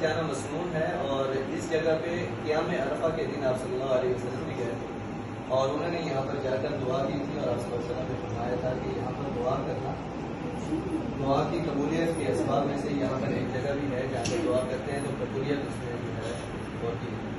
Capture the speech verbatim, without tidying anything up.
जाना मसनून है और इस जगह पे क़याम अरफा के दिन आप सल्लल्लाहु अलैहि वसल्लम भी गए थे और उन्होंने यहाँ पर जाकर दुआ की थी और आप सल्लल्लाहु अलैहि वसल्लम ने फरमाया था कि यहाँ पर दुआ करना, दुआ की कबूलियत के असबाब में से यहाँ पर एक जगह भी है जहाँ पर दुआ करते हैं तो कबूलियत उसमें जो है होती है।